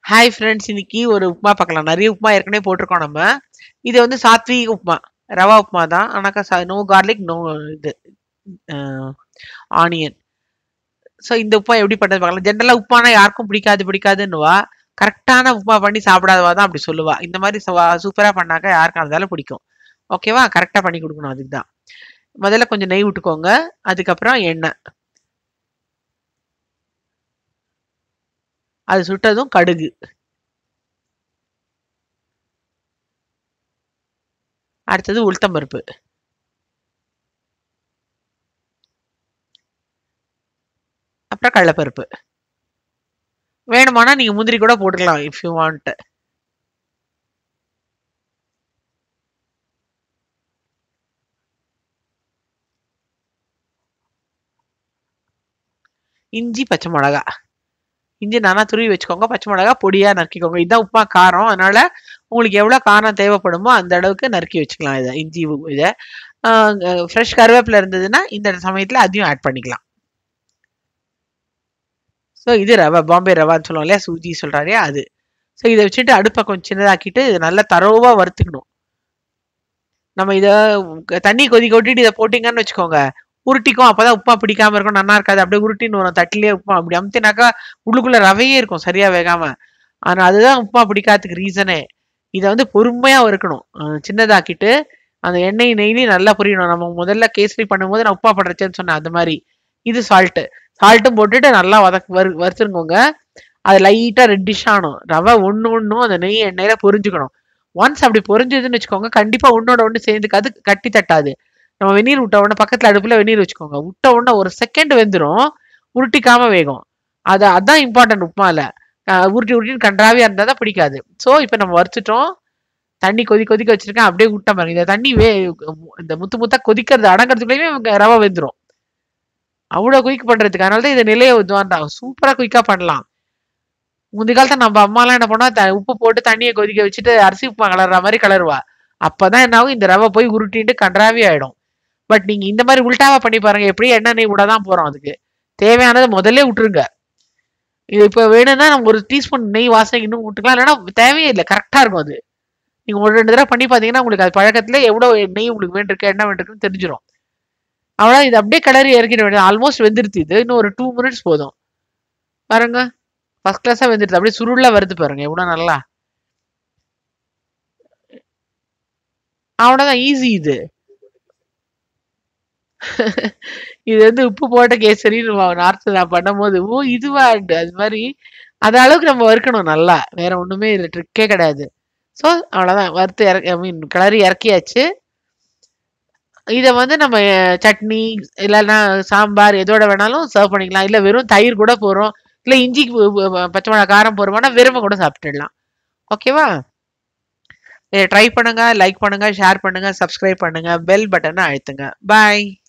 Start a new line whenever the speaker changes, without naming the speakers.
Hi friends, இன்னைக்கு ஒரு உப்புமா பார்க்கலாம். நிறைய உப்புமா ஏற்கனவே போட்டிருக்கோம் நம்ம. இது வந்து சாத்விக் உப்புமா, ரவா உப்புமா தான். ஆனாக்கா நோ கார்லிக், நோ இது ஆனியன். ஸோ இந்த உப்புமா எப்படி பண்ணுறது பார்க்கலாம். ஜென்ரலாக உப்புமானா யாருக்கும் பிடிக்காதுன்னுவா. கரெக்டான உப்புமா பண்ணி சாப்பிடாதவா தான் அப்படி சொல்லுவா. இந்த மாதிரி சூப்பராக பண்ணாக்கா யாருக்கும் இருந்தாலும் பிடிக்கும். ஓகேவா? கரெக்டாக பண்ணி கொடுக்கணும், அதுக்கு தான். முதல்ல கொஞ்சம் நெய் விட்டுக்கோங்க, அதுக்கப்புறம் எண்ணெய், அது சுட்டதும் கடுகு, அடுத்தது உளுத்தம்பருப்பு, அப்புறம் கடலைப்பருப்பு. வேணுமானா நீங்க முந்திரி கூட போட்டுக்கலாம் இஃப் யூ வாண்ட். இஞ்சி, பச்சை மிளகா. இஞ்சி நானா துருவி வச்சுக்கோங்க, பச்சை மிளகா பொடியா நறுக்கிக்கோங்க. இதுதான் உப்புமா காரம், அதனால உங்களுக்கு எவ்வளவு காரம் தேவைப்படுமோ அந்த அளவுக்கு நறுக்கி வச்சுக்கலாம். இதை இஞ்சி இதை ஃப்ரெஷ் கருவேப்பிலை இருந்ததுன்னா இந்த சமயத்துல அதையும் ஆட் பண்ணிக்கலாம். ஸோ இது ரவை, பாம்பே ரவான்னு சொல்லுவோம் இல்லையா, சூஜி சொல்றாரு அது. ஸோ இதை வச்சுட்டு அடுப்பை கொஞ்சம் சின்னதாக்கிட்டு நல்லா தரோவா வறுத்துக்கணும். நம்ம இதை தண்ணி கொதிக்க விட்டுட்டு இதை போட்டிங்கன்னு வச்சுக்கோங்க, உருட்டிக்கும். அப்பதான் உப்புமா பிடிக்காம இருக்கும், நல்லா இருக்காது. அப்படியே உருட்டின்னு வரும் தட்டிலேயே உப்புமா. அப்படி அமுத்தினாக்கா உள்ளுக்குள்ள ரவையே இருக்கும் சரியா வேகாம. ஆனா அதுதான் உப்புமா பிடிக்காததுக்கு ரீசனே. இதை வந்து பொறுமையா வறுக்கணும். சின்னதாக்கிட்டு அந்த எண்ணெய் நெய்லையும் நல்லா புரியணும். நம்ம முதல்ல கேசரி பண்ணும்போது நான் உப்புமா பண்றச்சேன்னு சொன்னேன், அந்த மாதிரி. இது சால்ட்டும் போட்டுட்டு நல்லா வறுத்துருங்கோங்க. அது லைட்டா ரெட்டிஷ் ஆகணும். ரவை ஒன்னும் அந்த நெய் எண்ணெயில பொரிஞ்சுக்கணும். ஒன்ஸ் அப்படி பொரிஞ்சதுன்னு வச்சுக்கோங்க, கண்டிப்பா ஒன்னோட ஒண்ணு சேர்ந்துக்காது, கட்டி தட்டாது. நம்ம வெந்நீர் விட்ட உடனே பக்கத்துல அடுப்புல வெந்நீர் வச்சுக்கோங்க. விட்ட உடனே ஒரு செகண்ட் வெந்துடும், உருட்டிக்காம வேகும். அதான் இம்பார்ட்டன்ட் உப்புமால. உருட்டின்னு கன்றாவியா இருந்தா தான் பிடிக்காது. ஸோ இப்போ நம்ம வறுத்துட்டோம், தண்ணி கொதிக்க வச்சிருக்கேன், அப்படியே விட்ட பாருங்க. இந்த தண்ணி இந்த முத்தா கொதிக்கிறது அடங்கிறதுக்குள்ளேயுமே ரவை வெந்துடும். அவ்வளவு குயிக் பண்றதுக்கு. அதனாலதான் இதை நிலைய இதுவான் சூப்பரா குயிக்கா பண்ணலாம். முந்தைய காலத்துல நம்ம அம்மா எல்லாம் என்ன பண்ணா, உப்பு போட்டு தண்ணியை கொதிக்க வச்சுட்டு அரிசி உப்புமா கலர்ற மாதிரி கலருவா. அப்பதான் என்ன ஆகும், இந்த ரவை போய் உருட்டிட்டு கன்றாவி ஆயிடும். பட் நீங்க இந்த மாதிரி உல்டாவா பண்ணி பாருங்க. எப்படியும் எண்ணெய் நெய் விடதான் போறோம். அதுக்கு தேவையானதை முதல்ல விட்டுருங்க. இது இப்ப வேணும்னா நம்ம ஒரு டீஸ்பூன் நெய் வாசனை இன்னும் விட்டுக்கலாம், இல்லைன்னா தேவையே இல்லை, கரெக்டா இருக்கும் அது. நீங்க ஒரு 2 தடவை பண்ணி பாத்தீங்கன்னா உங்களுக்கு அது பழக்கத்துல எவ்வளவு நெய் உங்களுக்கு வேண்டியிருக்கு, என்ன வேண்டியிருக்குன்னு தெரிஞ்சிடும். அவ்வளவு இது அப்படியே கிளறி இறக்கிட வேண்டியது. ஆல்மோஸ்ட் வெந்துருச்சு. இது இன்னும் ஒரு 2 மினிட்ஸ் போதும். பாருங்க, ஃபர்ஸ்ட் கிளாஸா வெந்துருது. அப்படியே சுருளா வருது பாருங்க, எவ்வளவு நல்லா. அவ்வளவுதான், ஈஸி இது. இது வந்து உப்பு போட்ட கேசரின்னு நார்த்து நான் பண்ணும்போது, ஓ இதுவா அது மாதிரி அது அளவுக்கு நம்ம வறுக்கணும் நல்லா. வேற ஒண்ணுமே இதுல ட்ரிக்கே கிடையாது. ஸோ அவ்வளவுதான், வறுத்து ஐ மீன் கிளறி இறக்கியாச்சு. இதை வந்து நம்ம சட்னி இல்லைன்னா சாம்பார் எதோட வேணாலும் சர்வ் பண்ணிக்கலாம். இல்லை வெறும் தயிர் கூட போறோம், இல்லை இஞ்சி பச்சை மிளகா காரம் போறோம்னா வெறுமை கூட சாப்பிட்டுடலாம். ஓகேவா? ட்ரை பண்ணுங்க, லைக் பண்ணுங்க, ஷேர் பண்ணுங்க, சப்ஸ்கிரைப் பண்ணுங்க, பெல் பட்டனை அழுத்துங்க. பாய்.